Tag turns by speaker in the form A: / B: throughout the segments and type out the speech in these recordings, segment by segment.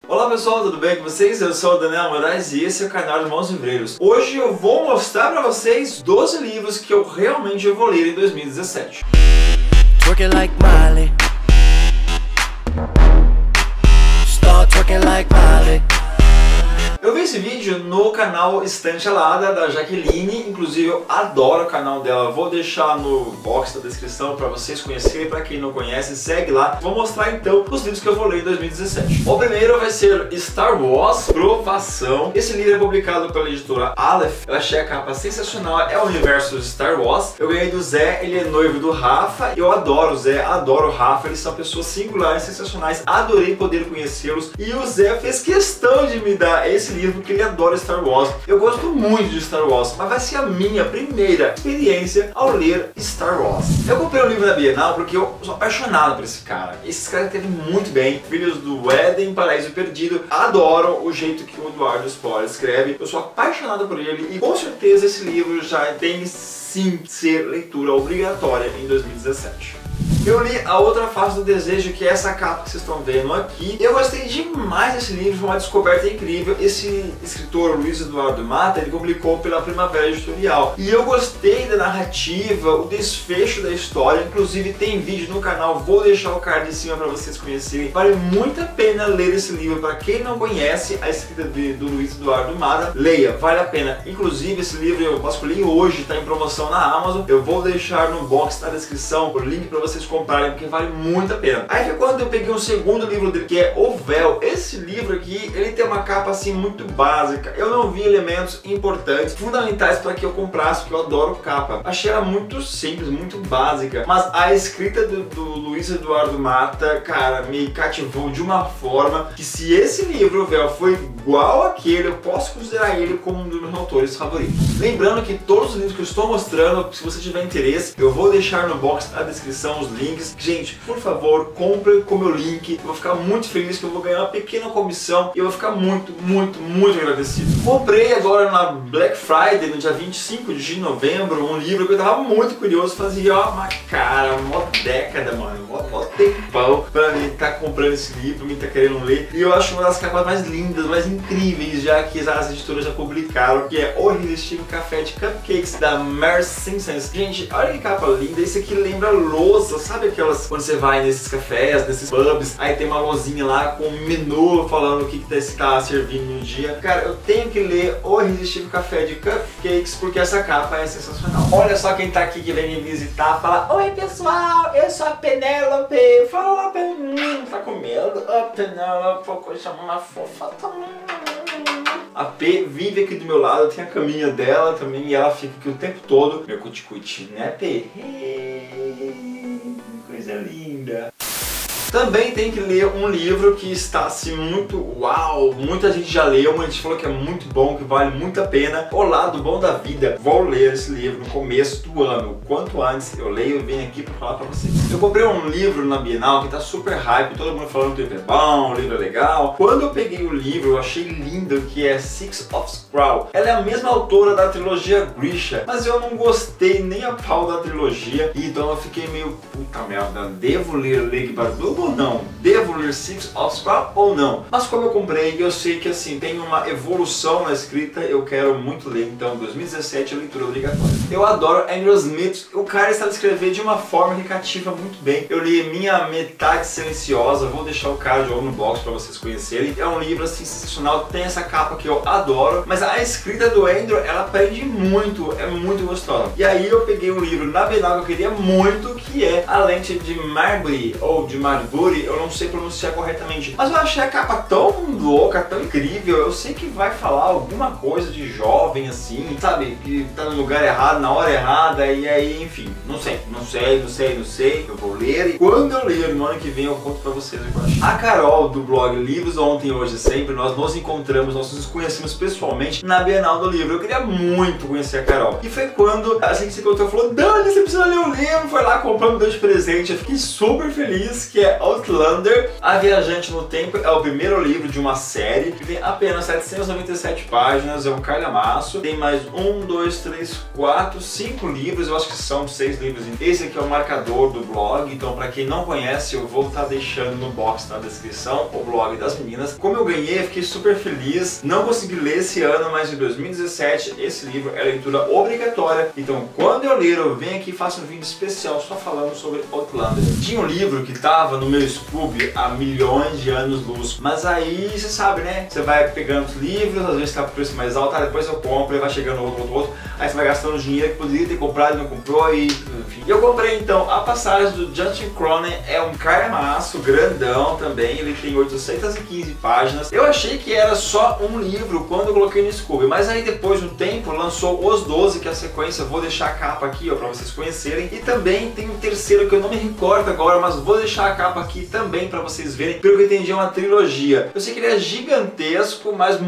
A: Olá pessoal, tudo bem com vocês? Eu sou o Daniel Moraes e esse é o canal Irmãos Livreiros. Hoje eu vou mostrar pra vocês 12 livros que eu realmente vou ler em 2017. Eu vi esse vídeo no canal Estante Alada da Jaqueline, inclusive eu adoro o canal dela, vou deixar no box da descrição para vocês conhecerem, para quem não conhece, segue lá. Vou mostrar então os livros que eu vou ler em 2017. O primeiro vai ser Star Wars Provação. Esse livro é publicado pela editora Aleph, eu achei a capa sensacional, é o universo de Star Wars. Eu ganhei do Zé, ele é noivo do Rafa, eu adoro o Zé, adoro o Rafa, eles são pessoas singulares, sensacionais, adorei poder conhecê-los e o Zé fez questão de me dar esse livro porque ele adora Star Wars. Eu gosto muito de Star Wars, mas vai ser a minha primeira experiência ao ler Star Wars. Eu comprei o livro na Bienal porque eu sou apaixonado por esse cara. Esse cara escreve muito bem. Filhos do Éden, Paraíso Perdido. Adoro o jeito que o Eduardo Spohr escreve. Eu sou apaixonado por ele e com certeza esse livro já tem sim ser leitura obrigatória em 2017. Eu li A Outra Face do Desejo, que é essa capa que vocês estão vendo aqui. Eu gostei demais desse livro, foi uma descoberta incrível. Esse escritor, Luiz Eduardo Mata, ele publicou pela Primavera Editorial. E eu gostei da narrativa, o desfecho da história. Inclusive tem vídeo no canal, vou deixar o card em cima para vocês conhecerem. Vale muito a pena ler esse livro. Para quem não conhece a escrita do Luiz Eduardo Mata, leia, vale a pena. Inclusive esse livro eu escolhi hoje, está em promoção na Amazon. Eu vou deixar no box da descrição o link para vocês comprarem, porque vale muito a pena. Aí foi quando eu peguei um segundo livro dele, que é O Véu. Esse livro aqui, ele tem uma capa assim muito básica. Eu não vi elementos importantes, fundamentais para que eu comprasse, porque eu adoro capa. Achei ela muito simples, muito básica, mas a escrita do Luiz Eduardo Mata, cara, me cativou de uma forma que se esse livro, O Véu, foi igual àquele, eu posso considerar ele como um dos meus autores favoritos. Lembrando que todos os livros que eu estou mostrando, se você tiver interesse, eu vou deixar no box da descrição os links. Gente, por favor, compre com o meu link. Eu vou ficar muito feliz que eu vou ganhar uma pequena comissão e eu vou ficar muito agradecido. Comprei agora na Black Friday, no dia 25 de novembro, um livro que eu tava muito curioso. Fazia uma cara, uma década, mano, mó tempão pra mim estar comprando esse livro, me tá querendo ler. E eu acho uma das capas mais lindas, mais incríveis, já que as editoras já publicaram, que é O Irresistível Café de Cupcakes, da Mary Simpsons. Gente, olha que capa linda. Esse aqui lembra louça, sabe aquelas quando você vai nesses cafés, nesses pubs, aí tem uma lozinha lá com um menu falando o que está servindo no dia. Cara, eu tenho que ler O Irresistível Café de Cupcakes porque essa capa é sensacional. Olha só quem tá aqui que vem me visitar, fala: oi pessoal, eu sou a Penélope. Fala, tá comendo? A Penélope, chama uma fofa também. A P vive aqui do meu lado, tem a caminha dela também e ela fica aqui o tempo todo. Meu cuticute, né, P? Coisa linda. Também tem que ler um livro que está assim muito uau, muita gente já leu, muita gente falou que é muito bom, que vale muito a pena. O Lado Bom da Vida. Vou ler esse livro no começo do ano. Quanto antes eu leio, eu venho aqui para falar para vocês. Eu comprei um livro na Bienal que tá super hype, todo mundo falando que o livro é bom, o livro é legal. Quando eu peguei o livro, eu achei lindo, que é Six of Crow. Ela é a mesma autora da trilogia Grisha, mas eu não gostei nem a pau da trilogia, e então eu fiquei meio, puta merda, devo ler Lady Bardugo ou não? Devo ler Six of Crow ou não? Mas como eu comprei, eu sei que assim, tem uma evolução na escrita, eu quero muito ler, então 2017 é leitura obrigatória. Eu adoro Andrew Smith, o cara sabe escrever de uma forma que cativa muito bem. Eu li Minha Metade Silenciosa, vou deixar o card no box para vocês conhecerem. É um livro assim sensacional, tem essa capa que eu adoro, mas a escrita do Andrew, ela prende muito, é muito gostosa. E aí eu peguei um livro na Bienal que eu queria muito, que é A Lente de Marbury, ou de Marbury, eu não sei pronunciar corretamente, mas eu achei a capa tão louca, tão incrível. Eu sei que vai falar alguma coisa de jovem assim, sabe, que tá no lugar errado, na hora errada, e aí, enfim, não sei, eu vou ler, e quando eu ler no ano que vem eu conto pra vocês o que eu achei. A Carol do blog Livros Ontem, Hoje e Sempre, nós nos encontramos, nós nos conhecemos pessoalmente na Bienal do Livro. Eu queria muito conhecer a Carol, e foi quando a gente se encontrou e falou: Dani, você precisa ler o livro. Foi lá, compramos, deu de presente, eu fiquei super feliz, que é Outlander, A Viajante no Tempo. É o primeiro livro de uma série que tem apenas 797 páginas, é um calhamaço. Tem mais 1, 2, 3, 4, 5 livros, eu acho que são 6 livros. Esse aqui é o marcador do blog, então para quem não conhece, eu vou estar deixando no box na descrição o blog das meninas. Como eu ganhei, eu fiquei super feliz. Não consegui ler esse ano, mas em 2017 esse livro é leitura obrigatória. Então quando eu ler, eu venho aqui e faço um vídeo especial só falando sobre Outlander. Tinha um livro que tava no meu Scooby há milhões de anos-luz, mas aí você sabe, né? Você vai pegando os livros, às vezes tá por preço mais alto, depois eu compro e vai chegando outro, aí você vai gastando dinheiro que poderia ter comprado e não comprou, e enfim. Eu comprei então A Passagem do Justin Cronin, é um calhamaço grandão também, ele tem 815 páginas. Eu achei que era só um livro quando eu coloquei no Scooby, mas aí depois de um tempo lançou os 12, que é a sequência. Eu vou deixar a capa aqui, ó, pra vocês conhecerem. E também tem um terceiro que eu não me recordo agora, mas vou deixar a capa aqui também pra vocês verem. Pelo que eu entendi, é uma trilogia. Eu sei que ele é gigantesco, mas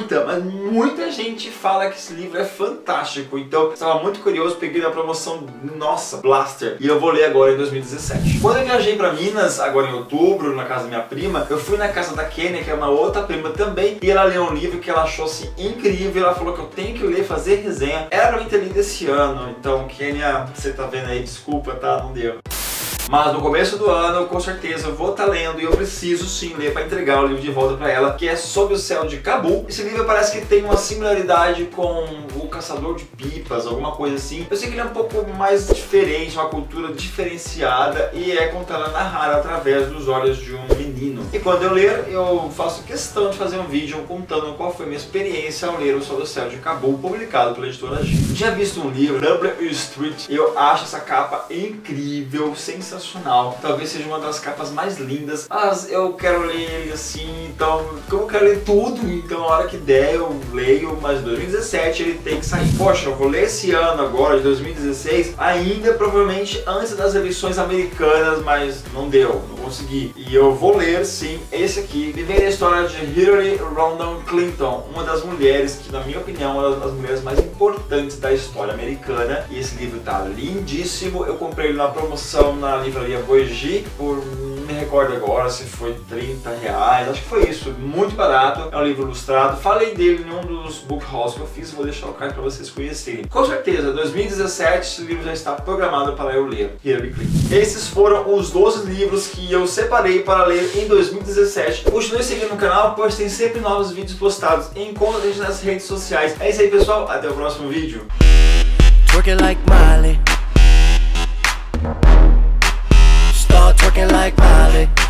A: muita gente fala que esse livro é fantástico. Então eu estava muito curioso, peguei na promoção, nossa, Blaster, e eu vou ler agora em 2017. Quando eu viajei pra Minas, agora em outubro, na casa da minha prima, eu fui na casa da Kênia, que é uma outra prima também, e ela leu um livro que ela achou assim incrível. Ela falou que eu tenho que ler, fazer resenha. Era pra mim ter lido esse ano, então Kênia, você tá vendo aí, desculpa, tá? Não deu. Mas no começo do ano, com certeza, eu vou estar lendo, e eu preciso sim ler para entregar o livro de volta para ela, que é Sob o Céu de Cabul. Esse livro parece que tem uma similaridade com O Caçador de Pipas, alguma coisa assim. Eu sei que ele é um pouco mais diferente, uma cultura diferenciada, e é contada narrada através dos olhos de um menino. E quando eu ler, eu faço questão de fazer um vídeo contando qual foi a minha experiência ao ler O Sob o Céu de Cabul, publicado pela editora G. Tinha visto um livro, W Street, e eu acho essa capa incrível, sensacional. Talvez seja uma das capas mais lindas, mas eu quero ler ele assim, então como eu quero ler tudo, então a hora que der eu leio. Mas em 2017 ele tem que sair. Poxa, eu vou ler esse ano agora, de 2016, ainda provavelmente antes das eleições americanas, mas não deu, não consegui. E eu vou ler sim esse aqui, vivendo a história de Hillary Rodham Clinton, uma das mulheres que, na minha opinião, é uma das mulheres mais importantes da história americana. E esse livro tá lindíssimo. Eu comprei ele na promoção na livraria Boegi por, não me recordo agora se foi R$30, acho que foi isso, muito barato. É um livro ilustrado, falei dele em um dos book hauls que eu fiz, vou deixar o card para vocês conhecerem. Com certeza, 2017 esse livro já está programado para eu ler, Hillary Clinton. Esses foram os 12 livros que eu separei para ler em 2017. Continue seguindo o canal, pois tem sempre novos vídeos postados. Encontre a gente nas redes sociais. É isso aí, pessoal, até o próximo vídeo.
B: Twerking like Miley.